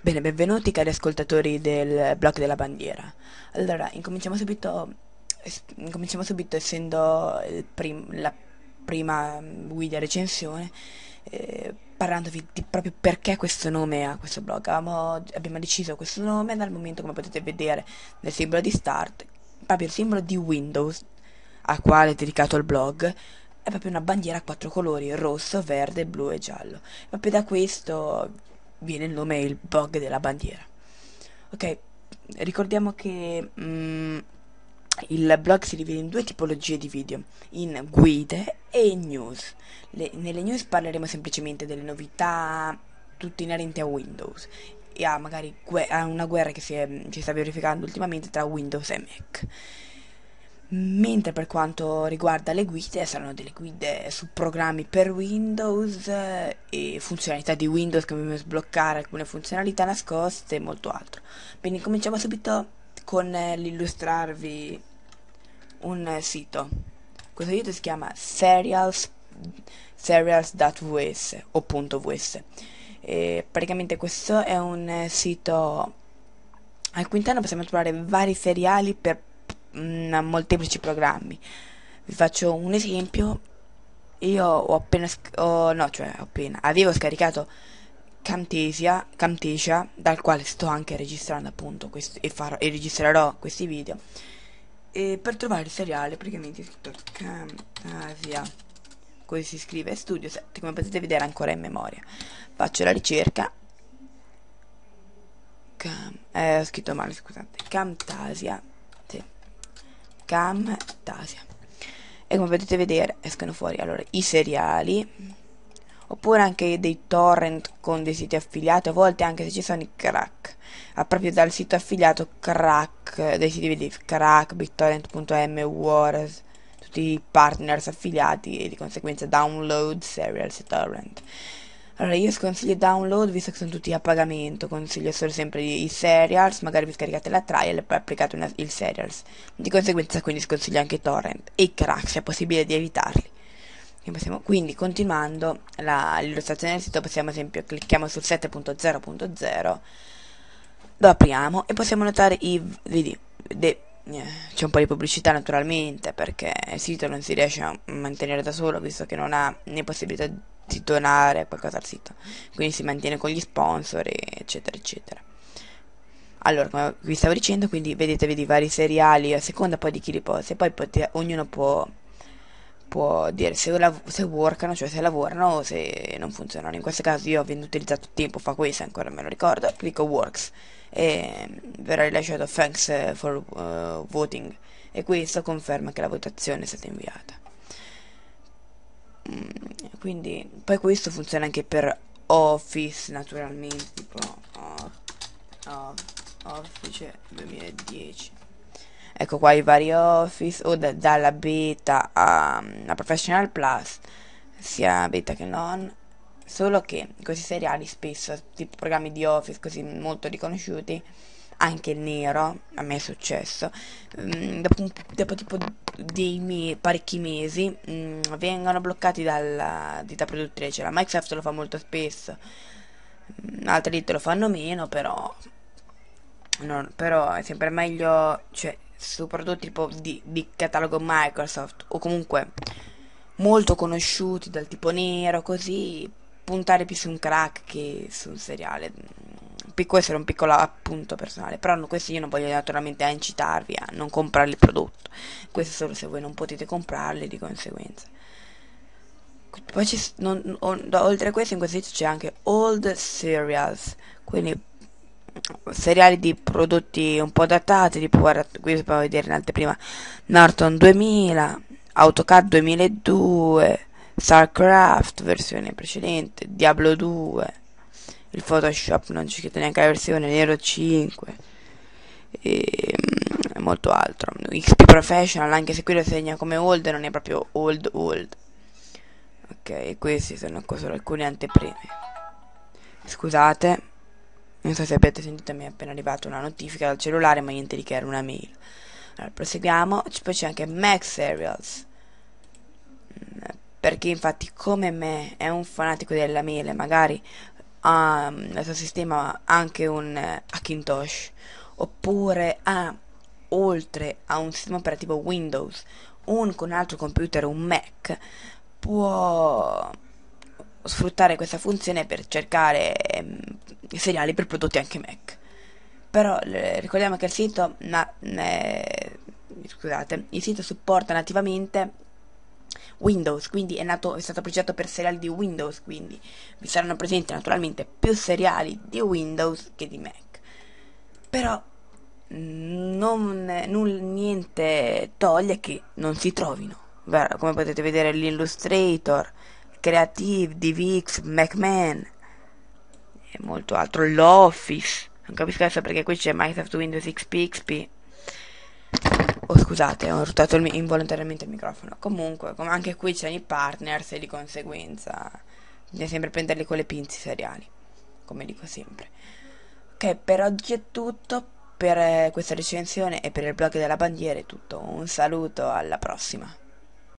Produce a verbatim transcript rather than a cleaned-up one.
Bene, benvenuti cari ascoltatori del blog della bandiera. Allora, incominciamo subito, es- incominciamo subito essendo il prim- la prima mm, guida recensione, eh, parlandovi di proprio perché questo nome ha questo blog. Avevamo- abbiamo deciso questo nome dal momento, come potete vedere nel simbolo di start, proprio il simbolo di Windows a quale è dedicato il blog. È proprio una bandiera a quattro colori, rosso, verde, blu e giallo. Proprio da questo viene il nome e il blog della bandiera. Ok, ricordiamo che mm, il blog si divide in due tipologie di video, in guide e in news. Le- nelle news parleremo semplicemente delle novità, tutte inerenti a Windows e a magari gue- a una guerra che si, è- si sta verificando ultimamente tra Windows e Mac. Mentre per quanto riguarda le guide, saranno delle guide su programmi per Windows eh, e funzionalità di Windows come sbloccare alcune funzionalità nascoste e molto altro. Bene, cominciamo subito con eh, l'illustrarvi un eh, sito. Questo sito si chiama serials serials.vs o .vs. E praticamente questo è un eh, sito al cui interno possiamo trovare vari seriali per mm, molteplici programmi. Vi faccio un esempio. Io ho appena sc- ho- no, cioè ho appena avevo scaricato Camtasia, Camtasia, dal quale sto anche registrando appunto questi, e, farò, e registrerò questi video. E per trovare il seriale praticamente ho scritto Camtasia, così si scrive Studio sette, come potete vedere ancora in memoria. Faccio la ricerca. Cam, eh, ho scritto male, scusate. Camtasia. Sì. Camtasia. E come potete vedere escono fuori allora i seriali, oppure anche dei torrent con dei siti affiliati, a volte anche se ci sono i crack. Ah, proprio dal sito affiliato crack, dei siti vedi crack, bittorrent punto m, Wars, tutti i partners affiliati e di conseguenza download, serials e torrent. Allora io sconsiglio download visto che sono tutti a pagamento, consiglio solo sempre i, i serials, magari vi scaricate la trial e poi applicate una, il serials. Di conseguenza quindi sconsiglio anche i torrent e i crack se è possibile di evitarli. E possiamo- quindi continuando la- l'illustrazione del sito possiamo ad esempio clicchiamo sul sette punto zero punto zero, lo apriamo e possiamo notare i vedi, de- eh, c'è un po' di pubblicità naturalmente perché il sito non si riesce a mantenere da solo visto che non ha né possibilità di donare qualcosa al sito, quindi si mantiene con gli sponsor eccetera eccetera. Allora, come vi stavo dicendo, quindi vedete, vedi i vari seriali a seconda poi di chi li posta e poi pote- ognuno può, può dire se, lav- se workano, cioè se lavorano o se non funzionano. In questo caso io avendo utilizzato tempo fa questo, ancora me lo ricordo, clicco works e verrà rilasciato thanks eh, for uh, voting e questo conferma che la votazione è stata inviata. Mm, quindi poi questo funziona anche per Office naturalmente, tipo oh, oh, Office duemiladieci. Ecco qua i vari Office o da- dalla beta a, a Professional Plus, sia beta che non. Solo che questi seriali spesso, tipo programmi di Office così molto riconosciuti, anche il nero, a me è successo, mm, dopo, un- dopo tipo dei me- parecchi mesi mm, vengono bloccati dalla ditta produttrice. La Microsoft lo fa molto spesso, mm, altre ditte lo fanno meno, però, non- però è sempre meglio, cioè, su prodotti tipo di, di catalogo Microsoft o comunque molto conosciuti dal tipo nero, così puntare più su un crack che su un seriale. Può essere un piccolo appunto personale, però no, questo io non voglio naturalmente a incitarvi a non comprare il prodotto. Questo solo se voi non potete comprarli di conseguenza. Poi ci, s- non- o- da- oltre a questo in questo sito c'è anche Old Cereals, quindi seriali di prodotti un po' datati, tipo guarda, qui si può vedere in anteprima Norton duemila, AutoCAD duemiladue, StarCraft versione precedente, Diablo due, il Photoshop non ci chiede neanche la versione, Nero cinque e mm, molto altro. X P Professional, anche se qui lo segna come old, non è proprio old old. Ok, questi sono solo alcune anteprime. Scusate, non so se avete sentito, mi è appena arrivata una notifica dal cellulare, ma niente di che, era una mail. Allora, proseguiamo. Poi c'è anche Mac Serials. Perché infatti come me è un fanatico della mele, magari ha nel suo sistema anche un eh, Hackintosh, oppure ha, oltre a un sistema operativo Windows, un con un altro computer, un Mac, può sfruttare questa funzione per cercare ehm, seriali per prodotti anche Mac. Però eh, ricordiamo che il sito na- eh, scusate, il sito supporta nativamente Windows, quindi è nato, è stato progettato per seriali di Windows, quindi vi saranno presenti naturalmente più seriali di Windows che di Mac. Però non, null- niente toglie che non si trovino. Vero, come potete vedere l'Illustrator, Creative, DivX, MacMan e molto altro, l'Office. Non capisco adesso perché qui c'è Microsoft Windows X P, X P. Oh, scusate, ho ruotato il mi- involontariamente il microfono. Comunque, come anche qui c'è i partners e di conseguenza bisogna sempre prenderli con le pinze seriali, come dico sempre. Ok, per oggi è tutto. Per eh, questa recensione e per il blog della bandiera è tutto. Un saluto, alla prossima.